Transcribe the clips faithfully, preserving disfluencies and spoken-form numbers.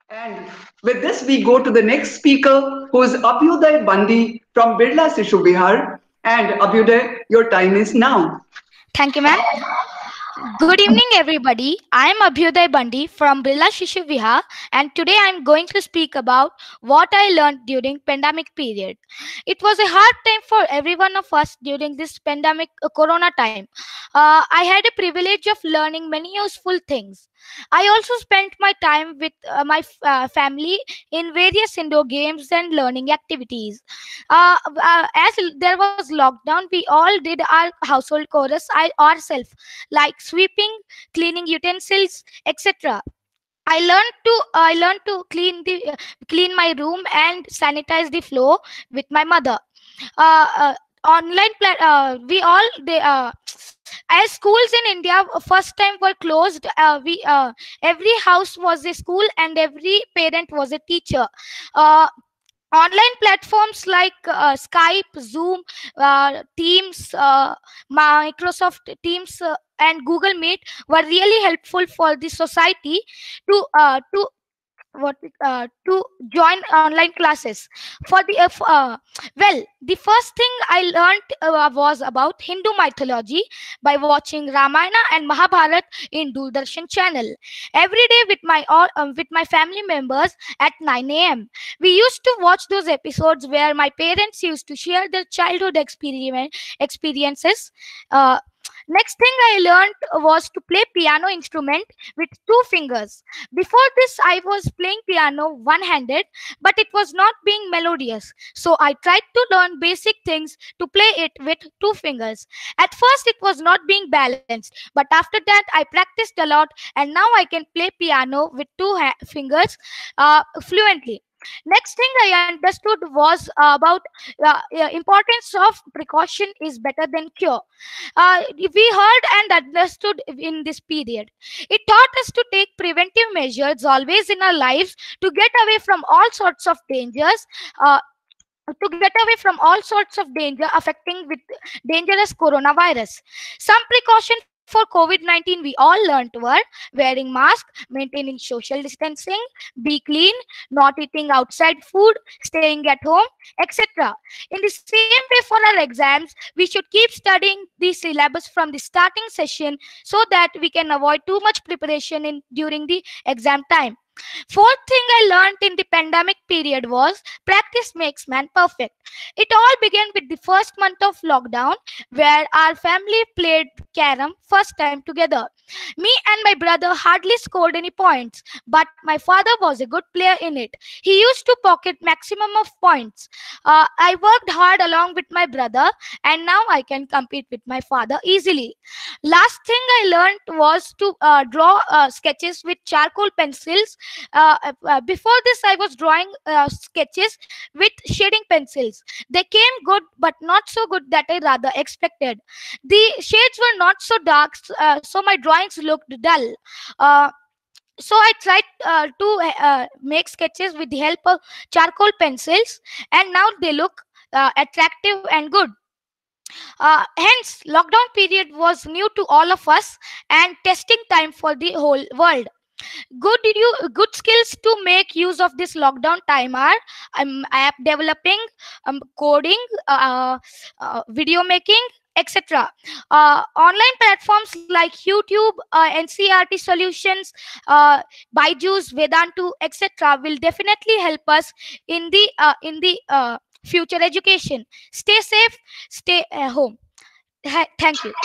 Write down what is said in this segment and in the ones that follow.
And with this, we go to the next speaker, who is Abhyuday Bandi from Birla Sishu Vihar. And Abhyuday, your time is now. Thank you, ma'am. Good evening, everybody. I am Abhyuday Bandi from Birla Shishu Vihar, and today I am going to speak about what I learned during pandemic period. It was a hard time for every one of us during this pandemic uh, Corona time. Uh, I had a privilege of learning many useful things. I also spent my time with uh, my f- uh, family in various indoor games and learning activities. Uh, uh, as there was lockdown, we all did our household chores I- ourselves, like sweeping, cleaning utensils, et cetera. I learned to I learned to clean the uh, clean my room and sanitize the floor with my mother. Uh, uh, Online pla- uh, we all they uh, as schools in India first time were closed. Uh, we uh, Every house was a school and every parent was a teacher. Uh, Online platforms like uh, Skype, Zoom, uh, Teams, uh, Microsoft Teams, uh, and Google Meet were really helpful for the society to uh, to what uh, to join online classes for the uh, f- uh, well, the first thing I learned uh, was about Hindu mythology by watching Ramayana and Mahabharat in Doordarshan channel every day with my all um, with my family members at nine a m. We used to watch those episodes where my parents used to share their childhood experiment experiences. uh, Next thing I learned was to play piano instrument with two fingers. Before this, I was playing piano one handed, but it was not being melodious. So I tried to learn basic things to play it with two fingers. At first, it was not being balanced, but after that, I practiced a lot and now I can play piano with two ha- fingers uh, fluently. Next thing I understood was uh, about uh, uh, importance of precaution is better than cure. Uh, we heard and understood in this period. It taught us to take preventive measures always in our lives to get away from all sorts of dangers. Uh, to get away from all sorts of danger affecting with dangerous coronavirus. Some precaution for COVID nineteen we all learned were wearing mask, maintaining social distancing, be clean, not eating outside food, staying at home, et cetera. In the same way for our exams, we should keep studying the syllabus from the starting session so that we can avoid too much preparation in during the exam time. Fourth thing I learned in the pandemic period was practice makes man perfect. It all began with the first month of lockdown where our family played carom first time together. Me and my brother hardly scored any points, but my father was a good player in it. He used to pocket maximum of points. Uh, I worked hard along with my brother and now I can compete with my father easily. Last thing I learned was to uh, draw uh, sketches with charcoal pencils. Uh, uh, uh, before this, I was drawing uh, sketches with shading pencils. They came good, but not so good that I rather expected. The shades were not so dark, uh, so my drawings looked dull. Uh, so I tried uh, to uh, make sketches with the help of charcoal pencils, and now they look uh, attractive and good. Uh, hence, lockdown period was new to all of us and testing time for the whole world. Good you good skills to make use of this lockdown time are um, app developing, um, coding, uh, uh, video making, etc. Uh, online platforms like YouTube, uh, N C R T solutions, uh, Byju's, Vedantu, etc. will definitely help us in the uh, in the uh, future education. Stay safe, stay uh, home. Ha- thank you.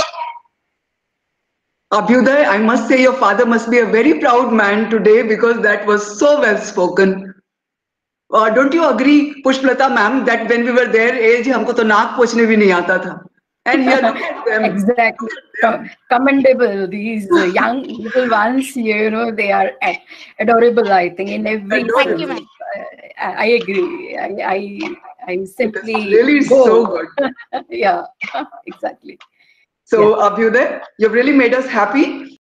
Abhyuday, I must say your father must be a very proud man today because that was so well spoken. Uh, don't you agree, Pushplata ma'am, that when we were their age, हमको तो नाक पोंछने भी नहीं आता था. And here, look at them. Exactly. Com- commendable. These uh, young little ones, you know, they are ad- adorable, I think, in every Thank you, Adorable. sense. ma'am. I, I agree. I, I, I It is simply really so go. good. Yeah, exactly. Yeah. So, Abhyuday, you've really made us happy.